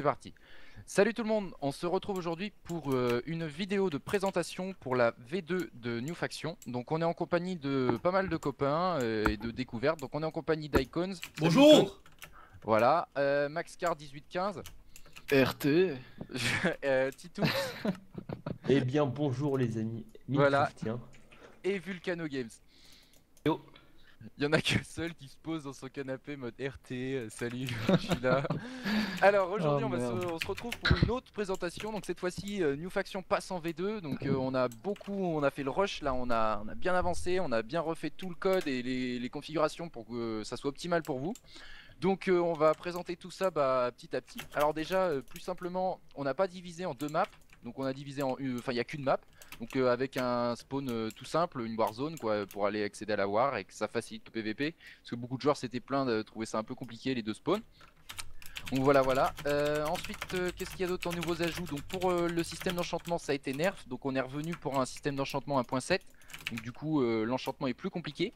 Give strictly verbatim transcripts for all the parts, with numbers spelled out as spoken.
parti. Salut tout le monde, on se retrouve aujourd'hui pour euh, une vidéo de présentation pour la V deux de New Faction. Donc on est en compagnie de pas mal de copains euh, et de découvertes. Donc on est en compagnie d'Icons. Bonjour. Voilà, euh, Maxcar dix-huit quinze. R T. euh, Titoux. Eh bien bonjour les amis, Voilà. Minecraftien. Et Vulcano Games. Yo. Il y en a qu'un seul qui se pose dans son canapé mode R T, euh, salut, je suis là. Alors aujourd'hui Oh, on, va se, merde. on se retrouve pour une autre présentation. Donc cette fois-ci euh, New Faction passe en V deux. Donc euh, on a beaucoup, on a fait le rush là, on a, on a bien avancé, on a bien refait tout le code et les, les configurations pour que ça soit optimal pour vous. Donc euh, on va présenter tout ça bah, petit à petit. Alors déjà euh, plus simplement, on n'a pas divisé en deux maps. Donc on a divisé en une, enfin il n'y a qu'une map. Donc euh, avec un spawn euh, tout simple, une warzone quoi, pour aller accéder à la war et que ça facilite le P V P. Parce que beaucoup de joueurs s'étaient plaints de trouver ça un peu compliqué les deux spawns. Donc voilà voilà. Euh, ensuite euh, qu'est-ce qu'il y a d'autre en nouveaux ajouts? Donc pour euh, le système d'enchantement ça a été nerf. Donc on est revenu pour un système d'enchantement un point sept. Donc du coup euh, l'enchantement est plus compliqué.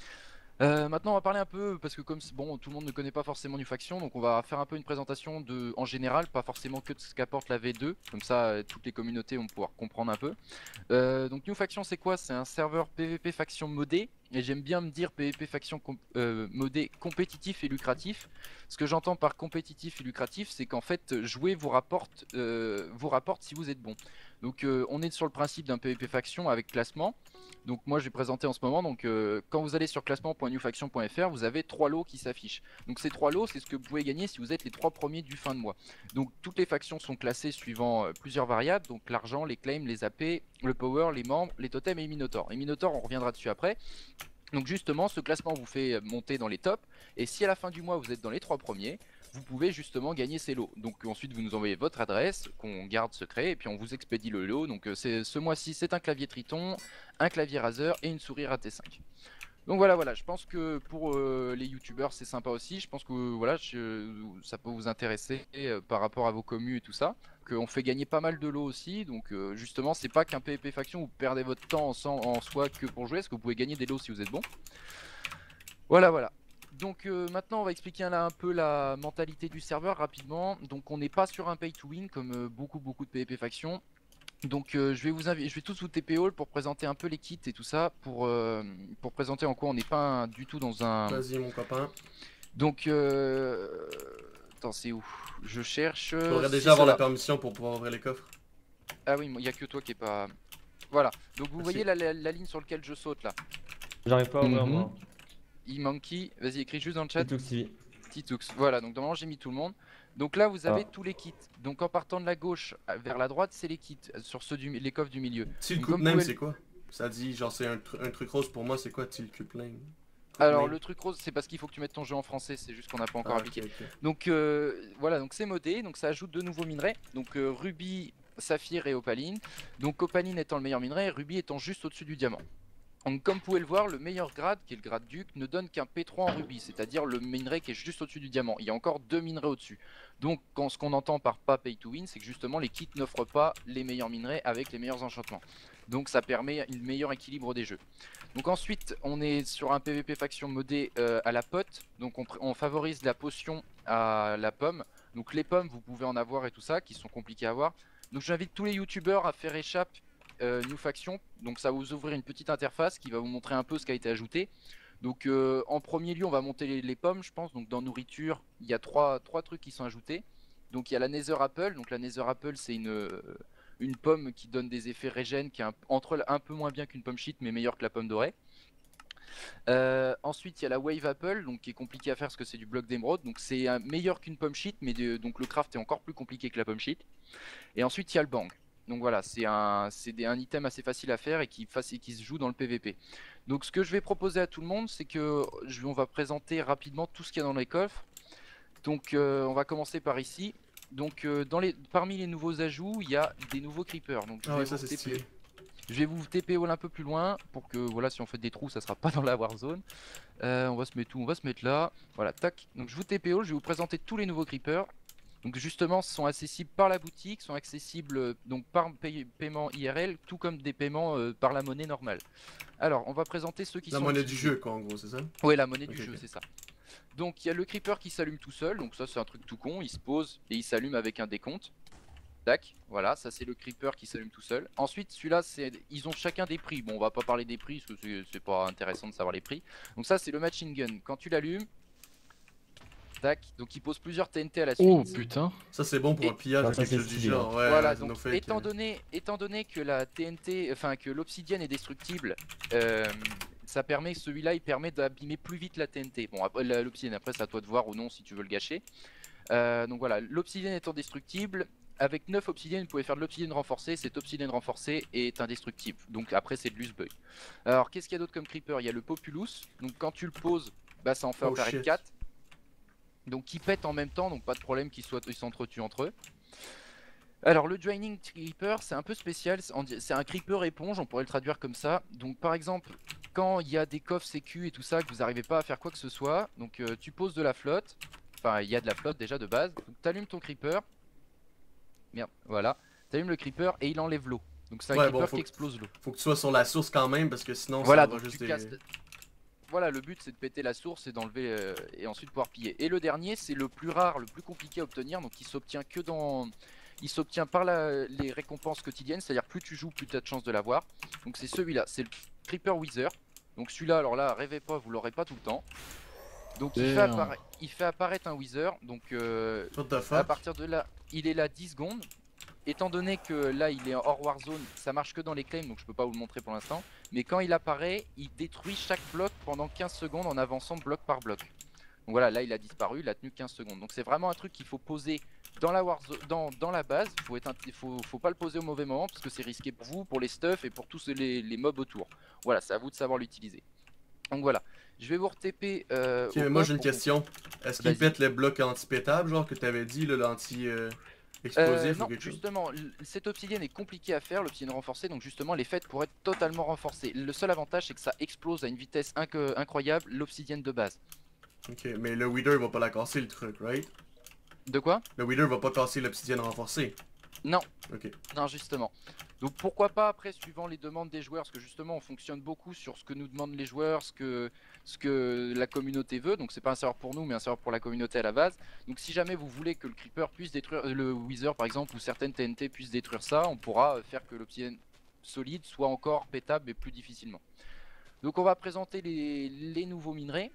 Euh, maintenant on va parler un peu parce que comme bon tout le monde ne connaît pas forcément New Faction, donc on va faire un peu une présentation de en général, pas forcément que de ce qu'apporte la V deux, comme ça euh, toutes les communautés vont pouvoir comprendre un peu. Euh, donc New Faction c'est quoi? C'est un serveur P V P faction modé, et j'aime bien me dire P V P faction com euh, modé compétitif et lucratif. Ce que j'entends par compétitif et lucratif, c'est qu'en fait jouer vous rapporte, euh, vous rapporte si vous êtes bon. Donc euh, on est sur le principe d'un P V P faction avec classement. Donc moi je vais présenter en ce moment, donc euh, quand vous allez sur classement point new faction point F R, vous avez trois lots qui s'affichent. Donc ces trois lots c'est ce que vous pouvez gagner si vous êtes les trois premiers du fin de mois. Donc toutes les factions sont classées suivant euh, plusieurs variables, donc l'argent, les claims, les A P, le power, les membres, les totems et les minotaures. Les minotaures on reviendra dessus après. Donc justement ce classement vous fait monter dans les tops, et si à la fin du mois vous êtes dans les trois premiers, vous pouvez justement gagner ces lots. Donc ensuite vous nous envoyez votre adresse qu'on garde secret et puis on vous expédie le lot. Donc c'est ce mois-ci c'est un clavier Triton, un clavier Razer et une souris A T cinq. Donc voilà voilà, je pense que pour euh, les youtubeurs c'est sympa aussi. Je pense que voilà je, ça peut vous intéresser euh, par rapport à vos commus et tout ça. Qu'on fait gagner pas mal de lots aussi. Donc euh, justement c'est pas qu'un P V P faction où vous perdez votre temps en, en soi que pour jouer, parce que vous pouvez gagner des lots si vous êtes bon. Voilà voilà. Donc euh, maintenant on va expliquer là un peu la mentalité du serveur rapidement. Donc on n'est pas sur un pay to win comme euh, beaucoup beaucoup de P V P factions. Donc euh, je vais vous inviter, je vais tous vous T P all pour présenter un peu les kits et tout ça, pour, euh, pour présenter en quoi on n'est pas un, du tout dans un... Vas-y mon copain. Donc euh... attends c'est où? Je cherche... Tu devrais si, déjà avoir ça la va. permission pour pouvoir ouvrir les coffres. Ah oui, il n'y a que toi qui est pas... Voilà, donc vous Merci. voyez la, la, la ligne sur laquelle je saute là. J'arrive pas à ouvrir Mhm. moi. E-Monkey, vas-y écris juste dans le chat. Titoux T V. Titoux, voilà, donc normalement j'ai mis tout le monde. Donc là vous avez Ah. tous les kits. Donc en partant de la gauche vers la droite c'est les kits, sur ceux du, les coffres du milieu. Si le Donc, coup comme name vous pouvez- c'est quoi? Ça dit genre c'est un, tr un truc rose pour moi, c'est quoi Til Cup Name? Alors le truc rose c'est parce qu'il faut que tu mettes ton jeu en français, c'est juste qu'on n'a pas encore Ah, appliqué. ok, ok. Donc euh, voilà, donc c'est modé, donc ça ajoute de nouveaux minerais. Donc euh, rubis, saphir et opaline. Donc opaline étant le meilleur minerai, rubis étant juste au-dessus du diamant. Donc comme vous pouvez le voir, le meilleur grade, qui est le grade duc, ne donne qu'un P trois en rubis, c'est-à-dire le minerai qui est juste au-dessus du diamant. Il y a encore deux minerais au-dessus. Donc quand, ce qu'on entend par pas pay to win, c'est que justement les kits n'offrent pas les meilleurs minerais avec les meilleurs enchantements. Donc ça permet un meilleur équilibre des jeux. Donc ensuite on est sur un P V P faction modé euh, à la pote. Donc on, on favorise la potion à la pomme. Donc les pommes vous pouvez en avoir et tout ça, qui sont compliquées à avoir. Donc j'invite tous les youtubeurs à faire échappe Euh, New Faction, donc ça va vous ouvrir une petite interface qui va vous montrer un peu ce qui a été ajouté. Donc euh, en premier lieu on va monter les, les pommes je pense, donc dans nourriture il y a trois, trois trucs qui sont ajoutés. Donc il y a la Nether Apple, donc la Nether Apple c'est une, euh, une pomme qui donne des effets régène, qui est un, entre un peu moins bien qu'une pomme shit mais meilleure que la pomme dorée. Euh, ensuite il y a la Wave Apple, donc qui est compliqué à faire parce que c'est du bloc d'émeraude, donc c'est meilleur qu'une pomme shit mais de, donc le craft est encore plus compliqué que la pomme shit. Et ensuite il y a le bang. Donc voilà, c'est un, un item assez facile à faire et qui, et qui se joue dans le P V P. Donc ce que je vais proposer à tout le monde, c'est que je, on va présenter rapidement tout ce qu'il y a dans les coffres. Donc euh, on va commencer par ici. Donc euh, dans les, parmi les nouveaux ajouts, il y a des nouveaux creepers. Donc, je Ah vais ouais, ça vous c'est T P. stylé. Je vais vous T P all un peu plus loin pour que voilà, si on fait des trous, ça sera pas dans la warzone. Euh, on va se mettre où? On va se mettre là. Voilà, tac. Donc je vous T P all, je vais vous présenter tous les nouveaux creepers. Donc justement sont accessibles par la boutique, sont accessibles euh, donc par pay paiement I R L, tout comme des paiements euh, par la monnaie normale. Alors on va présenter ceux qui La sont monnaie utilisés. du jeu quoi en gros, c'est ça? Ouais, la monnaie Ok, du jeu, ok. c'est ça. Donc il y a le creeper qui s'allume tout seul, donc ça c'est un truc tout con, il se pose et il s'allume avec un décompte. Tac, voilà, ça c'est le creeper qui s'allume tout seul. Ensuite celui-là, c'est ils ont chacun des prix. Bon, on va pas parler des prix parce que c'est pas intéressant de savoir les prix. Donc ça c'est le machine gun. Quand tu l'allumes, tac, donc il pose plusieurs T N T à la suite. Oh putain. Ça, c'est bon pour Et- un pillage Non, ou ça, quelque c'est chose du stylé, genre. Ouais, Voilà, ouais, donc no fake, étant euh. donné, étant donné que la T N T, enfin que l'obsidienne est destructible, euh, ça permet, celui-là il permet d'abîmer plus vite la T N T. Bon, après la- l'obsidienne, après c'est à toi de voir ou non si tu veux le gâcher. Euh, donc voilà, l'obsidienne étant destructible, avec neuf obsidiennes, vous pouvez faire de l'obsidienne renforcée. Cette obsidienne renforcée est indestructible. Donc après, c'est de l'usbug. Alors, qu'est-ce qu'il y a d'autre comme creeper? Il y a le populus. Donc quand tu le poses, bah, ça en fait Oh, apparaître shit. quatre. Donc qui pètent en même temps, donc pas de problème qu'ils soient- ils s'entretuent entre eux. Alors le draining creeper c'est un peu spécial, c'est en- c'est un creeper éponge, on pourrait le traduire comme ça. Donc par exemple quand il y a des coffres sécu et tout ça que vous n'arrivez pas à faire quoi que ce soit, donc euh, tu poses de la flotte, enfin il y a de la flotte déjà de base, donc tu allumes ton creeper, merde voilà, tu allumes le creeper et il enlève l'eau. Donc c'est un Ouais, creeper bon, faut qui que- explose l'eau. Faut que tu sois sur la source quand même, parce que sinon, Voilà, ça va donc juste... tu des- casses... Voilà, le but c'est de péter la source et d'enlever euh, et ensuite pouvoir piller. Et le dernier c'est le plus rare, le plus compliqué à obtenir, donc il s'obtient que dans... Il s'obtient par la... les récompenses quotidiennes, c'est-à-dire plus tu joues, plus tu as de chance de l'avoir. Donc c'est celui-là, c'est le Creeper Wither. Donc celui-là, alors là, rêvez pas, vous l'aurez pas tout le temps. Donc il fait, Damn. appara- il fait apparaître un Wither, donc euh, What the à fuck? partir de là, il est là dix secondes. Étant donné que là il est hors Warzone, ça marche que dans les claims, donc je peux pas vous le montrer pour l'instant. Mais quand il apparaît, il détruit chaque bloc pendant quinze secondes en avançant bloc par bloc. Donc voilà, là il a disparu, il a tenu quinze secondes. Donc c'est vraiment un truc qu'il faut poser dans la, Warzone, dans, dans la base. Il faut, être un- faut, faut pas le poser au mauvais moment parce que c'est risqué pour vous, pour les stuffs et pour tous les, les mobs autour. Voilà, c'est à vous de savoir l'utiliser. Donc voilà, je vais vous re-T P. Euh, Ok, au mais moi coffre j'ai une pour qu'on- question. Est-ce qu'il Vas-y. pète les blocs anti-pétables, genre que t'avais dit, là, l'anti-explosif Euh, ou non, quelque chose? justement, l- cette obsidienne est compliquée à faire, l'obsidienne renforcée, donc justement, elle est faite pour être totalement renforcée. Le seul avantage, c'est que ça explose à une vitesse inc- incroyable l'obsidienne de base. Ok, mais le Wither va pas la casser le truc, right? De quoi? Le Wither va pas casser l'obsidienne renforcée. Non, Ok. non, justement. Donc pourquoi pas après, suivant les demandes des joueurs, parce que justement, on fonctionne beaucoup sur ce que nous demandent les joueurs, ce que, ce que la communauté veut. Donc c'est pas un serveur pour nous, mais un serveur pour la communauté à la base. Donc si jamais vous voulez que le creeper puisse détruire, le Wither par exemple, ou certaines T N T puissent détruire ça, on pourra faire que l'obsidienne solide soit encore pétable mais plus difficilement. Donc on va présenter les, les nouveaux minerais.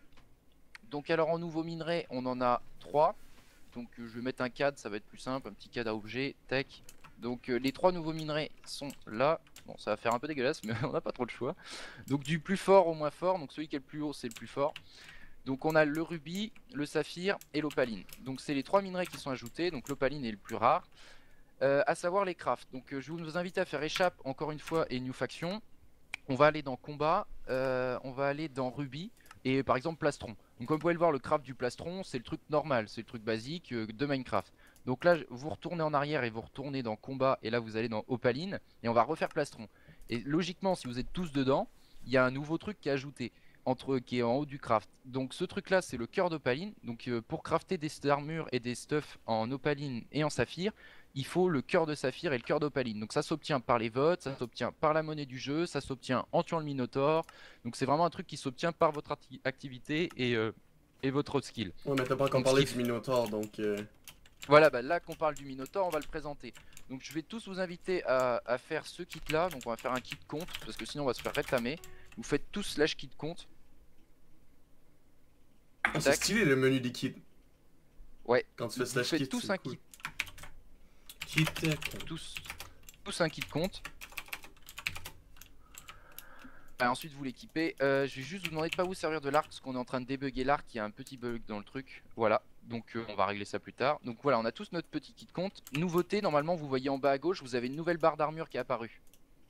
Donc alors en nouveaux minerais, on en a trois. Donc euh, je vais mettre un cadre, ça va être plus simple, un petit cadre à objet, tech. Donc euh, les trois nouveaux minerais sont là. Bon, ça va faire un peu dégueulasse, mais on n'a pas trop le choix. Donc du plus fort au moins fort, donc celui qui est le plus haut, c'est le plus fort. Donc on a le rubis, le saphir et l'opaline. Donc c'est les trois minerais qui sont ajoutés, donc l'opaline est le plus rare. Euh, à savoir les crafts. Donc euh, je vais vous inviter à faire échappe encore une fois et new faction. On va aller dans combat, euh, on va aller dans rubis et par exemple plastron. Donc comme vous pouvez le voir, le craft du plastron c'est le truc normal, c'est le truc basique euh, de Minecraft. Donc là vous retournez en arrière et vous retournez dans combat et là vous allez dans opaline et on va refaire plastron. Et logiquement si vous êtes tous dedans, il y a un nouveau truc qui est ajouté entre qui est en haut du craft. Donc ce truc là c'est le cœur d'opaline. Donc euh, pour crafter des armures et des stuffs en opaline et en saphir, il faut le cœur de saphir et le cœur d'opaline. Donc ça s'obtient par les votes, ça s'obtient par la monnaie du jeu, ça s'obtient en tuant le Minotaur. Donc c'est vraiment un truc qui s'obtient par votre acti- activité et, euh, et votre skill. Ouais, mais t'as pas encore Donc, parlé ce qui du Minotaur, donc... euh, Voilà, bah là qu'on parle du Minotaur, on va le présenter. Donc je vais tous vous inviter à, à faire ce kit là. Donc on va faire un kit compte parce que sinon on va se faire rétamer. Vous faites tous slash kit compte. Ah, c'est Tac. stylé le menu des kits. Ouais. Quand tu fais Vous slash faites kit, tous c'est un cool. kit, Kit, euh, compte. tous, tous un kit compte. Et ensuite vous l'équipez. Euh, je vais juste vous demander de pas vous servir de l'arc parce qu'on est en train de débugger l'arc. Il y a un petit bug dans le truc. Voilà. Donc euh, on va régler ça plus tard. Donc voilà, on a tous notre petit kit compte. Nouveauté, normalement vous voyez en bas à gauche, vous avez une nouvelle barre d'armure qui est apparue.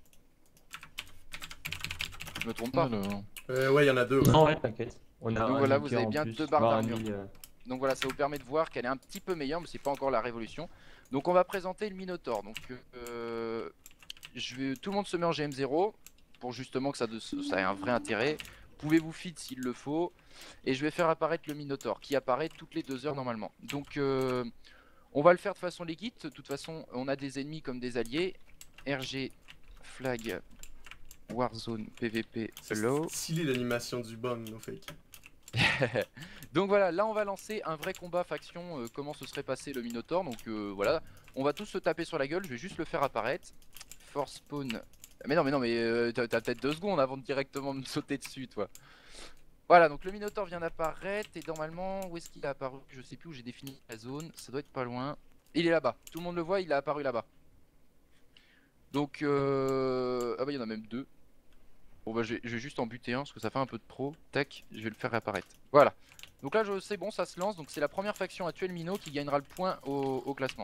Je me trompe pas. Alors. Euh, ouais, il y en a deux, ouais. Non, ouais, t'inquiète. On a Donc un voilà, vous niqueur avez en bien plus, deux barres voire un d'armure. demi, euh. Donc voilà, ça vous permet de voir qu'elle est un petit peu meilleure, mais c'est pas encore la révolution. Donc on va présenter le Minotaur. Donc euh, je vais, tout le monde se met en G M zéro pour justement que ça, de, ça ait un vrai intérêt. Vous pouvez vous feed s'il le faut. Et je vais faire apparaître le Minotaur qui apparaît toutes les deux heures normalement. Donc euh, on va le faire de façon legit. De toute façon, on a des ennemis comme des alliés. R G, flag, Warzone, P V P, C'est low. stylé l'animation du bong, no fake. Donc voilà, là on va lancer un vrai combat faction, euh, comment se serait passé le Minotaur. Donc euh, voilà, on va tous se taper sur la gueule, je vais juste le faire apparaître. Force spawn. Mais non mais non mais euh, t'as t'as peut-être deux secondes avant de directement me sauter dessus toi. Voilà, donc le Minotaur vient d'apparaître et normalement, où est-ce qu'il a apparu? Je sais plus où j'ai défini la zone, ça doit être pas loin. Il est là-bas, tout le monde le voit, il a apparu là-bas. Donc euh... ah bah il y en a même deux. Bon bah je vais, je vais juste en buter un parce que ça fait un peu de trop. Tac, je vais le faire réapparaître. Voilà. Donc là je sais bon ça se lance, donc c'est la première faction à tuer le Mino qui gagnera le point au, au classement.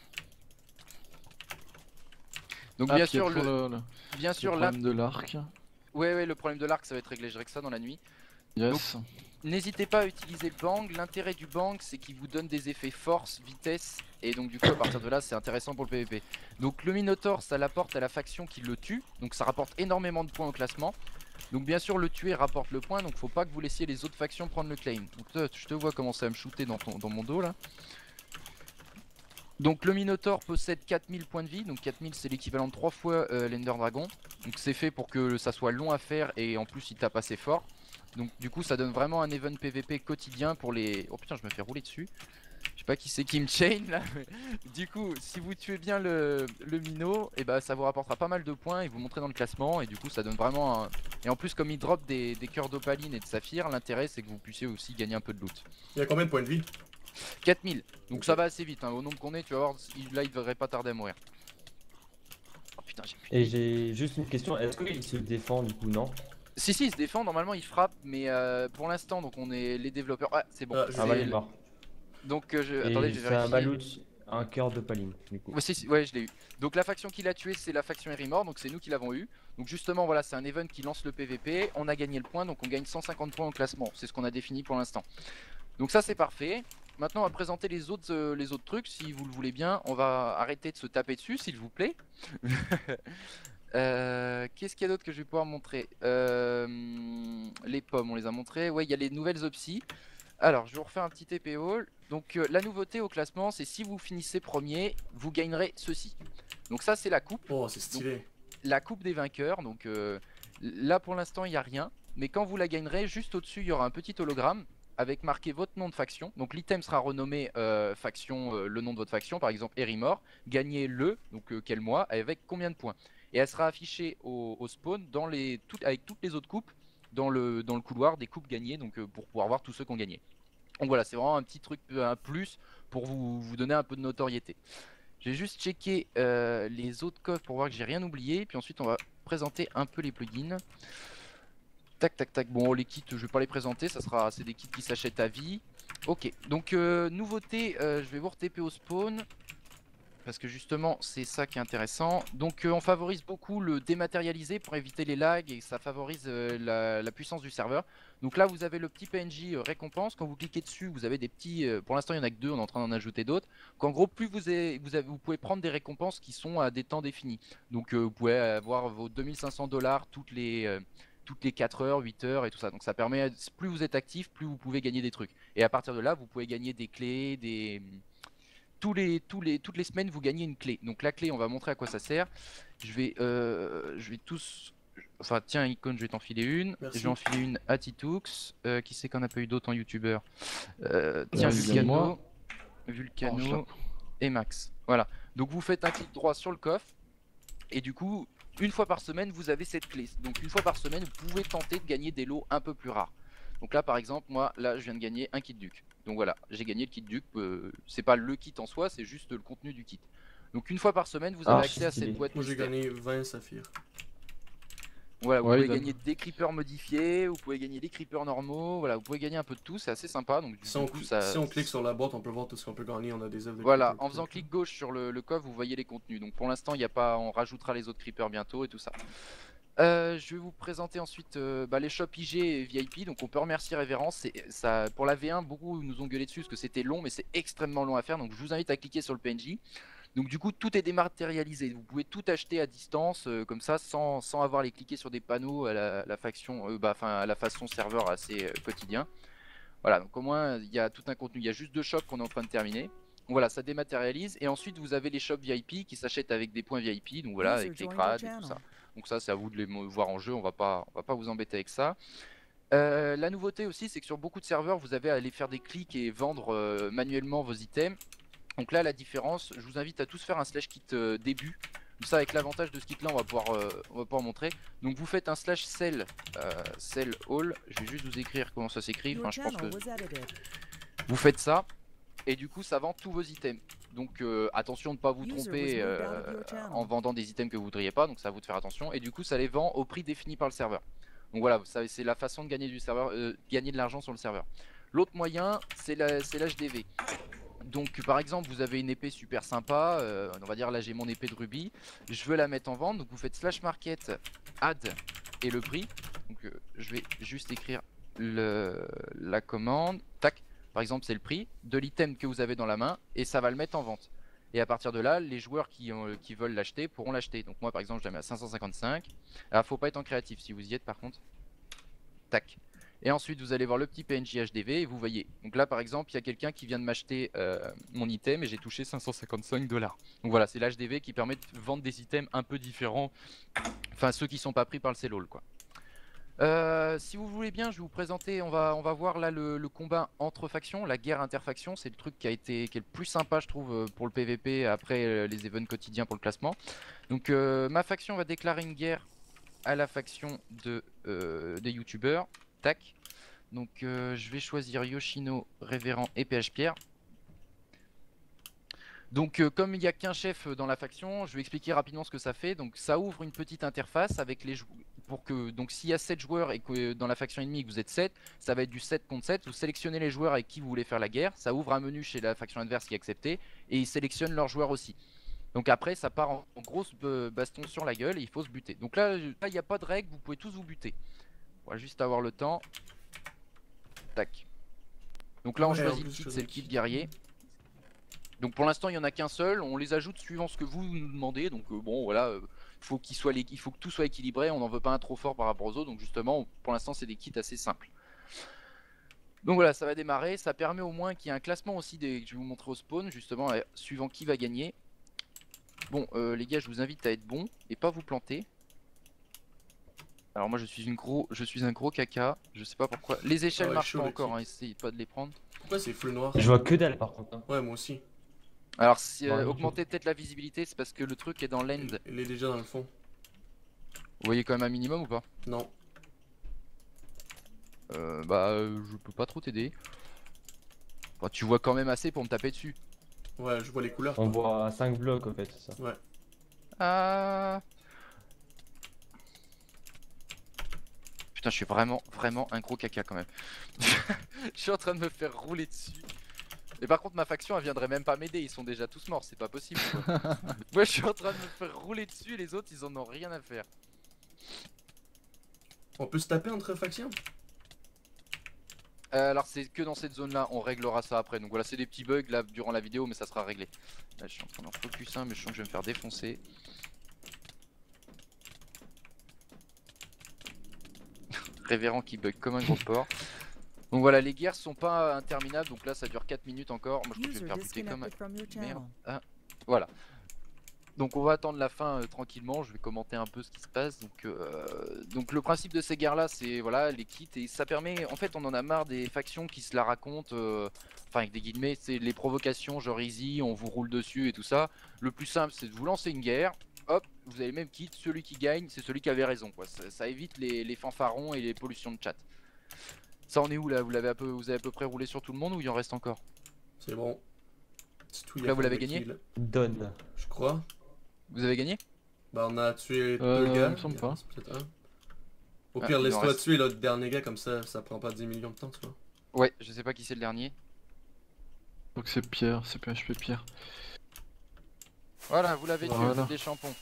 Donc Ah, bien puis il y a sûr le, toujours le, le- bien le sûr là, problème de l'arc. ouais ouais le problème de l'arc ça va être réglé, je règle ça dans la nuit. Yes. N'hésitez pas à utiliser le bang, l'intérêt du bang c'est qu'il vous donne des effets force, vitesse et donc du coup à partir de là c'est intéressant pour le P V P. Donc le Minotaur ça l'apporte à la faction qui le tue, donc ça rapporte énormément de points au classement. Donc bien sûr le tuer rapporte le point, donc faut pas que vous laissiez les autres factions prendre le claim. Donc toi, je te vois commencer à me shooter dans, ton, dans mon dos là. Donc le Minotaur possède quatre mille points de vie, donc quatre mille c'est l'équivalent de trois fois euh, l'Ender Dragon. Donc c'est fait pour que ça soit long à faire et en plus il tape assez fort. Donc du coup ça donne vraiment un event P V P quotidien pour les... Oh putain je me fais rouler dessus. Je sais pas qui c'est qui me chain là. Mais... Du coup si vous tuez bien le, le Mino, et bah ça vous rapportera pas mal de points et vous montrez dans le classement. Et du coup ça donne vraiment un... Et en plus comme il drop des, des cœurs d'opaline et de saphir, l'intérêt c'est que vous puissiez aussi gagner un peu de loot. Il y a combien de points de vie? quatre mille. Donc Ok. ça va assez vite hein. Au nombre qu'on est tu vas voir, il- là il devrait pas tarder à mourir. Oh putain j'ai plus de Et vie. j'ai juste une question, est-ce qu'il se défend du coup, non? Si si il se défend, normalement il frappe, mais euh, pour l'instant donc on est les développeurs. Ah c'est bon. Ah, je C'est Ah bah il est le- mort. Donc euh, je... Et attendez je vais c'est un vérifier. Balut, un cœur de paline du coup. Ouais, si, si, ouais je l'ai eu. Donc la faction qui l'a tué c'est la faction Erimor, donc c'est nous qui l'avons eu. Donc justement voilà c'est un event qui lance le P V P, on a gagné le point donc on gagne cent cinquante points au classement, c'est ce qu'on a défini pour l'instant. Donc ça c'est parfait. Maintenant on va présenter les autres, euh, les autres trucs si vous le voulez bien. On va arrêter de se taper dessus s'il vous plaît. Euh, Qu'est-ce qu'il y a d'autre que je vais pouvoir montrer? euh, Les pommes on les a montrées. Ouais il y a les nouvelles opsis. Alors, je vais vous refaire un petit T P O. Donc, euh, la nouveauté au classement, c'est si vous finissez premier, vous gagnerez ceci. Donc ça, c'est la coupe, Oh, c'est stylé. la coupe des vainqueurs. Donc euh, là, pour l'instant, il n'y a rien. Mais quand vous la gagnerez, juste au-dessus, il y aura un petit hologramme avec marqué votre nom de faction. Donc l'item sera renommé euh, faction, euh, le nom de votre faction, par exemple Erimor. Gagnez le, donc euh, quel mois, avec combien de points. Et elle sera affichée au, au spawn dans les, tout, avec toutes les autres coupes dans le, dans le couloir des coupes gagnées, donc euh, pour pouvoir voir tous ceux qui ont gagné. Donc voilà, c'est vraiment un petit truc, un plus pour vous, vous donner un peu de notoriété. J'ai juste checké euh, les autres coffres pour voir que j'ai rien oublié. Puis ensuite, on va présenter un peu les plugins. Tac, tac, tac. Bon, les kits, je vais pas les présenter. Ça sera, c'est des kits qui s'achètent à vie. Ok. Donc euh, nouveauté, euh, je vais vous re-T P au spawn. Parce que justement, c'est ça qui est intéressant. Donc euh, on favorise beaucoup le dématérialisé pour éviter les lags et ça favorise euh, la, la puissance du serveur. Donc là, vous avez le petit P N J euh, récompense. Quand vous cliquez dessus, vous avez des petits... Euh, pour l'instant, il n'y en a que deux, on est en train d'en ajouter d'autres. Qu'en gros, plus vous, avez, vous, avez, vous pouvez prendre des récompenses qui sont à des temps définis. Donc euh, vous pouvez avoir vos deux mille cinq cents dollars toutes les... Euh, toutes les quatre heures, huit heures et tout ça. Donc ça permet, plus vous êtes actif, plus vous pouvez gagner des trucs. Et à partir de là, vous pouvez gagner des clés, des... Tous les, tous les, toutes les semaines, vous gagnez une clé. Donc la clé, on va montrer à quoi ça sert. Je vais, euh, je vais tous... Enfin tiens, Icon, je vais t'en filer une. Merci. Je vais en filer une à Titoux. Euh, qui c'est qu'on n'a pas eu d'autres en youtubeur euh, Tiens, Euh, Vulcano, moi. Vulcano Oh, je l'ai. et Max. Voilà. Donc vous faites un clic droit sur le coffre. Et du coup, une fois par semaine, vous avez cette clé. Donc une fois par semaine, vous pouvez tenter de gagner des lots un peu plus rares. Donc là, par exemple, moi, là, je viens de gagner un kit duc. Donc voilà, j'ai gagné le kit duc. Euh, c'est pas le kit en soi, c'est juste le contenu du kit. Donc une fois par semaine, vous avez Ah, accès à stylé. cette boîte Moi, j'ai mystère. gagné vingt saphirs. Voilà, vous Ouais, pouvez il donne. gagner des creepers modifiés, vous pouvez gagner des creepers normaux. Voilà, vous pouvez gagner un peu de tout, c'est assez sympa. Donc du Si on, coup, cl- ça... si on clique sur la boîte, on peut voir tout ce qu'on peut gagner. On a des œuvres de Voilà, creeper, en faisant tout ça. clic gauche sur le, le coffre, vous voyez les contenus. Donc pour l'instant, il n'y a pas, on rajoutera les autres creepers bientôt et tout ça. Euh, je vais vous présenter ensuite euh, bah, les shops I G et V I P. Donc on peut remercier Révérence. C'est- Ça, pour la V un, beaucoup nous ont gueulé dessus parce que c'était long, mais c'est extrêmement long à faire. Donc je vous invite à cliquer sur le P N J. Donc du coup tout est dématérialisé. Vous pouvez tout acheter à distance euh, comme ça sans, sans avoir les cliquer sur des panneaux à la, la faction, euh, bah, enfin à la façon serveur assez euh, quotidien. Voilà, donc au moins il y a tout un contenu. Il y a juste deux shops qu'on est en train de terminer. Donc voilà, ça dématérialise et ensuite vous avez les shops V I P qui s'achètent avec des points V I P. Donc voilà, User avec les joined your crades et tout channel. ça. Donc ça c'est à vous de les mo- voir en jeu, on va pas, on va pas vous embêter avec ça. Euh, la nouveauté aussi, c'est que sur beaucoup de serveurs, vous avez à aller faire des clics et vendre euh, manuellement vos items. Donc là, la différence, je vous invite à tous faire un slash kit euh, début. Comme ça, avec l'avantage de ce kit là, on va pouvoir, euh, on va pouvoir montrer. Donc vous faites un slash sell, euh, sell all. Je vais juste vous écrire comment ça s'écrit. Enfin, je pense que vous faites ça. Et du coup, ça vend tous vos items. Donc euh, attention de ne pas vous tromper euh, en vendant des items que vous voudriez pas. Donc ça à vous de faire attention. Et du coup, ça les vend au prix défini par le serveur. Donc voilà, c'est la façon de gagner du serveur, euh, gagner de l'argent sur le serveur. L'autre moyen, c'est l'H D V. Donc par exemple, vous avez une épée super sympa, euh, on va dire là j'ai mon épée de rubis, je veux la mettre en vente, donc vous faites slash market add et le prix. Donc euh, je vais juste écrire le, la commande, tac, par exemple c'est le prix de l'item que vous avez dans la main et ça va le mettre en vente. Et à partir de là, les joueurs qui, ont, qui veulent l'acheter pourront l'acheter. Donc moi par exemple je la mets à cinq cent cinquante-cinq. Alors faut pas être en créatif si vous y êtes par contre. Tac. Et ensuite vous allez voir le petit P N J H D V et vous voyez. Donc là par exemple il y a quelqu'un qui vient de m'acheter euh, mon item et j'ai touché cinq cent cinquante-cinq dollars. Donc voilà, c'est l'H D V qui permet de vendre des items un peu différents. Enfin ceux qui sont pas pris par le C-L O L quoi. Euh, si vous voulez bien, je vais vous présenter, on va, on va voir là le, le combat entre factions, la guerre interfaction, c'est le truc qui a été qui est le plus sympa je trouve pour le P V P après euh, les events quotidiens pour le classement. Donc euh, ma faction va déclarer une guerre à la faction de, euh, des youtubeurs, tac. Donc euh, je vais choisir Yoshino, Révérend et P H Pierre. Donc euh, comme il n'y a qu'un chef dans la faction, je vais expliquer rapidement ce que ça fait. Donc ça ouvre une petite interface avec les joueurs. Pour que, donc s'il y a sept joueurs et que dans la faction ennemie que vous êtes sept, ça va être du sept contre sept. Vous sélectionnez les joueurs avec qui vous voulez faire la guerre. Ça ouvre un menu chez la faction adverse qui est accepté. Et ils sélectionnent leurs joueurs aussi. Donc après ça part en, en grosse baston sur la gueule et il faut se buter. Donc là il n'y a pas de règle, vous pouvez tous vous buter. On va juste avoir le temps. Tac. Donc là on Ouais, choisit en le plus, kit, je c'est le choisis. kit guerrier. Donc pour l'instant il n'y en a qu'un seul, on les ajoute suivant ce que vous nous demandez. Donc euh, bon voilà, euh, faut qu'il soit les... il faut que tout soit équilibré, on n'en veut pas un trop fort par rapport aux autres. Donc justement pour l'instant c'est des kits assez simples. Donc voilà, ça va démarrer, ça permet au moins qu'il y ait un classement aussi des... je vais vous montrer au spawn justement, euh, suivant qui va gagner. Bon euh, les gars je vous invite à être bons et pas vous planter. Alors moi je suis une gros, je suis un gros caca, je sais pas pourquoi. Les échelles Ah ouais, marchent chaud, pas le encore, kit. hein, essayez pas de les prendre. Pourquoi c'est full noir? Je vois que dalle par contre. Hein. Ouais, moi aussi. Alors si, Bon, euh, rien du augmentez peut-être la visibilité, c'est parce que le truc est dans l'end. Il, il est déjà dans le fond. Vous voyez quand même un minimum ou pas? Non. Euh, bah euh, je peux pas trop t'aider. Bah, tu vois quand même assez pour me taper dessus. Ouais, je vois les couleurs. On quoi. voit cinq blocs en fait, c'est ça. Ouais. Ah. Putain je suis vraiment vraiment un gros caca quand même. Je suis en train de me faire rouler dessus. Et par contre ma faction elle viendrait même pas m'aider, ils sont déjà tous morts, c'est pas possible quoi. Moi je suis en train de me faire rouler dessus, les autres ils en ont rien à faire. On peut se taper entre factions? Euh, alors c'est que dans cette zone là, on réglera ça après. Donc voilà, c'est des petits bugs là durant la vidéo, mais ça sera réglé. Là je suis en train d'en focus un, mais je sens que je vais me faire défoncer. Révérend qui bug comme un gros porc. Donc voilà, les guerres sont pas interminables, donc là ça dure quatre minutes encore. Moi je crois que je vais me faire buter comme un... Merde. Ah, voilà. Donc on va attendre la fin euh, tranquillement, je vais commenter un peu ce qui se passe. Donc, euh, donc le principe de ces guerres là c'est voilà les kits et ça permet, en fait on en a marre des factions qui se la racontent, euh, enfin avec des guillemets, c'est les provocations genre easy, on vous roule dessus et tout ça. Le plus simple c'est de vous lancer une guerre, hop, vous avez le même kit, celui qui gagne c'est celui qui avait raison quoi. Ça, ça évite les, les fanfarons et les pollutions de chat. Ça en est où là, vous, l'avez un peu, vous avez à peu près roulé sur tout le monde ou il en reste encore? C'est bon. C'est tout. Là vous l'avez gagné? Donne. Je crois. Vous avez gagné? Bah on a tué Euh, deux gars. il me semble Il en pas. reste peut-être un. Au Ah, pire, il en laisse-toi reste. tuer l'autre dernier gars, comme ça, ça prend pas dix millions de temps, tu vois. Ouais, je sais pas qui c'est le dernier. Donc c'est Pierre, c'est P H P Pierre. Voilà, vous l'avez tué, Voilà. vous êtes des champons.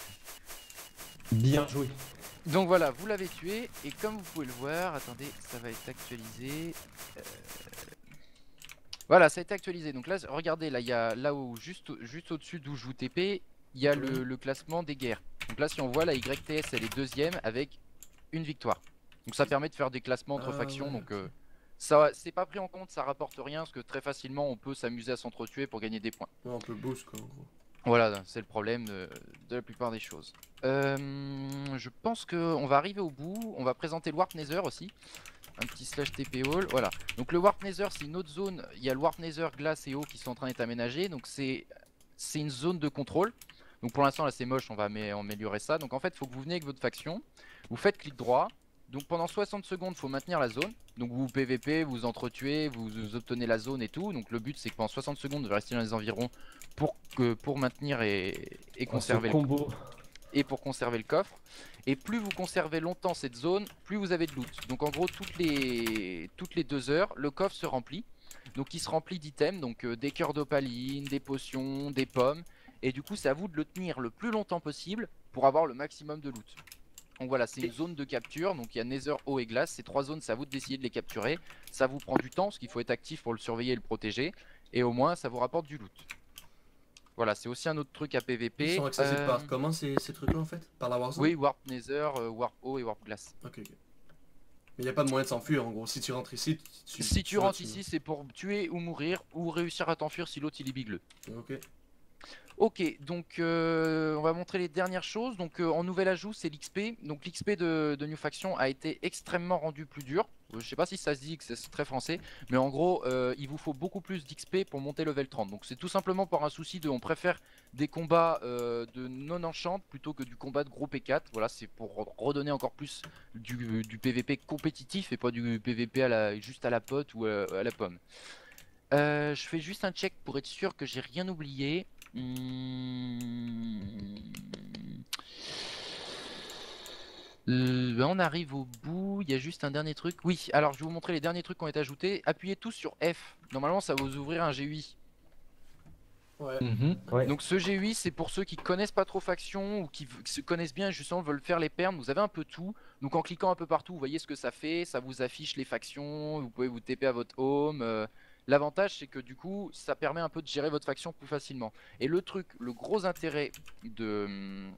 Bien joué. Donc voilà, vous l'avez tué, et comme vous pouvez le voir, attendez, ça va être actualisé. Euh, Voilà, ça a été actualisé. Donc là, regardez, là, il y a là où juste, juste au-dessus d'où je vous T P, il y a le, le classement des guerres. Donc là, si on voit, la Y T S, elle est deuxième avec une victoire. Donc ça permet de faire des classements entre Ah, factions. ouais, Donc ok. euh, ça, c'est pas pris en compte, ça rapporte rien, parce que très facilement, on peut s'amuser à s'entretuer pour gagner des points. Ouais, on peut boost quoi, en gros. Voilà, c'est le problème de, de la plupart des choses. Euh, je pense qu'on va arriver au bout. On va présenter le Warp Nether aussi. un petit slash T P all, voilà. Donc le Warp Nether c'est une autre zone, il y a le Warp Nether, glace et eau qui sont en train d'être aménagés, donc c'est c'est une zone de contrôle. Donc pour l'instant là c'est moche, on va améliorer ça. Donc en fait il faut que vous venez avec votre faction, vous faites clic droit. Donc pendant soixante secondes il faut maintenir la zone. Donc vous P V P, vous entretuez, vous, vous obtenez la zone et tout. Donc le but c'est que pendant soixante secondes vous restez dans les environs pour, que, pour maintenir et, et conserver oh, le combo. et pour conserver le coffre. Et plus vous conservez longtemps cette zone, plus vous avez de loot. Donc en gros toutes les, toutes les deux heures le coffre se remplit. Donc il se remplit d'items, donc euh, des cœurs d'opaline, des potions, des pommes. Et du coup c'est à vous de le tenir le plus longtemps possible pour avoir le maximum de loot. Donc voilà, c'est une zone de capture, donc il y a Nether, eau et glace, ces trois zones c'est à vous d'essayer de les capturer. Ça vous prend du temps parce qu'il faut être actif pour le surveiller et le protéger. Et au moins ça vous rapporte du loot. Voilà, c'est aussi un autre truc à P V P. Ils sont accessibles euh... par comment ces, ces trucs là en fait? Par la Warzone? Oui, Warp Nether, euh, Warp eau et Warp glace. Ok, ok. Mais il n'y a pas de moyen de s'enfuir en gros, si tu rentres ici, tu... Si tu, tu rentres tu... ici c'est pour tuer ou mourir, ou réussir à t'enfuir si l'autre il est bigleux. Ok. Ok, donc euh, on va montrer les dernières choses. Donc euh, en nouvel ajout c'est l'X P. Donc l'X P de, de New Faction a été extrêmement rendu plus dur. Euh, je sais pas si ça se dit, que c'est très français. Mais en gros euh, il vous faut beaucoup plus d'X P pour monter level trente. Donc c'est tout simplement par un souci de on préfère des combats euh, de non-enchant plutôt que du combat de gros P quatre. Voilà, c'est pour redonner encore plus du, du P V P compétitif et pas du P V P à la, juste à la pote ou à, à la pomme. Euh, je fais juste un check pour être sûr que j'ai rien oublié. Mmh. Euh, ben on arrive au bout, il y a juste un dernier truc. Oui, alors je vais vous montrer les derniers trucs qui ont été ajoutés. Appuyez tous sur F. Normalement ça va vous ouvrir un G U I. Ouais. Mmh. Ouais. Donc ce G U I c'est pour ceux qui connaissent pas trop Faction ou qui, qui se connaissent bien et justement veulent faire les perms. Vous avez un peu tout. Donc en cliquant un peu partout vous voyez ce que ça fait. Ça vous affiche les factions, vous pouvez vous T P à votre home. euh, L'avantage c'est que du coup ça permet un peu de gérer votre faction plus facilement. Et le truc, le gros intérêt de,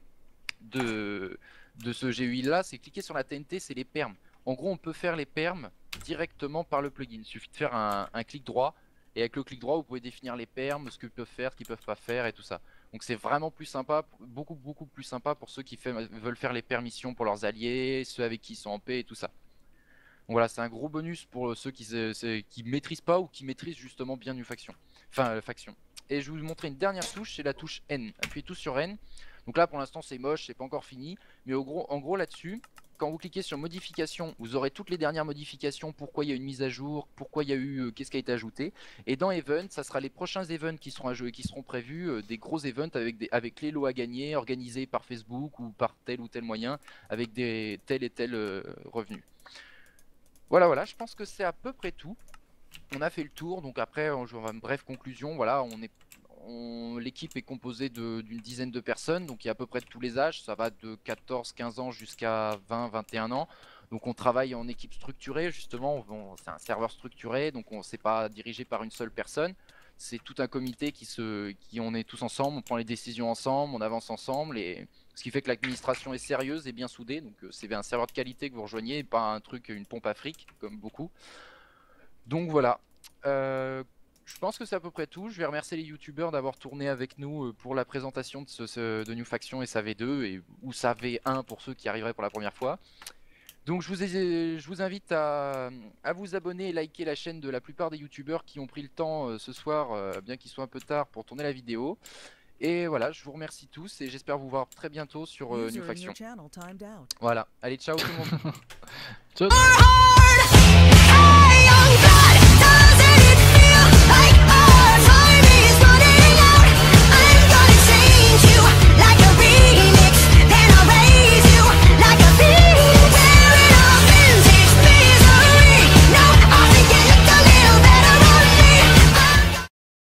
de, de ce G U I là, c'est cliquer sur la T N T, c'est les perms. En gros on peut faire les perms directement par le plugin. Il suffit de faire un, un clic droit. Et avec le clic droit vous pouvez définir les perms, ce qu'ils peuvent faire, ce qu'ils peuvent pas faire et tout ça. Donc c'est vraiment plus sympa, beaucoup beaucoup plus sympa pour ceux qui fait, veulent faire les permissions pour leurs alliés, ceux avec qui ils sont en paix et tout ça. Donc voilà, c'est un gros bonus pour ceux qui ne qui maîtrisent pas ou qui maîtrisent justement bien New Faction. Enfin, euh, Faction. Et je vais vous montrer une dernière touche, c'est la touche N. Appuyez tous sur N. Donc là, pour l'instant, c'est moche, c'est pas encore fini. Mais au gros, en gros, là-dessus, quand vous cliquez sur modification, vous aurez toutes les dernières modifications, pourquoi il y a une mise à jour, pourquoi il y a eu, euh, qu'est-ce qui a été ajouté. Et dans Event, ça sera les prochains events qui seront, à jouer, qui seront prévus, euh, des gros events avec, des, avec les lots à gagner, organisés par Facebook ou par tel ou tel moyen, avec des tel et tel euh, revenus. Voilà, voilà, je pense que c'est à peu près tout. On a fait le tour, donc après, on va une brève conclusion. Voilà, on est, on, l'équipe est composée d'une dizaine de personnes, donc il y a à peu près de tous les âges. Ça va de quatorze quinze ans jusqu'à vingt vingt et un ans. Donc on travaille en équipe structurée, justement. C'est un serveur structuré, donc on c'est pas dirigé par une seule personne. C'est tout un comité qui se, qui on est tous ensemble, on prend les décisions ensemble, on avance ensemble et ce qui fait que l'administration est sérieuse et bien soudée. Donc c'est un serveur de qualité que vous rejoignez, pas un truc, une pompe à fric comme beaucoup. Donc voilà. Euh, je pense que c'est à peu près tout. Je vais remercier les youtubeurs d'avoir tourné avec nous pour la présentation de, ce, ce, de New Faction et sa V deux et, ou sa V un pour ceux qui arriveraient pour la première fois. Donc je vous, ai, je vous invite à, à vous abonner et liker la chaîne de la plupart des youtubeurs qui ont pris le temps euh, ce soir, euh, bien qu'il soit un peu tard, pour tourner la vidéo. Et voilà, je vous remercie tous et j'espère vous voir très bientôt sur euh, New Faction. Voilà, allez ciao tout le monde. Ciao.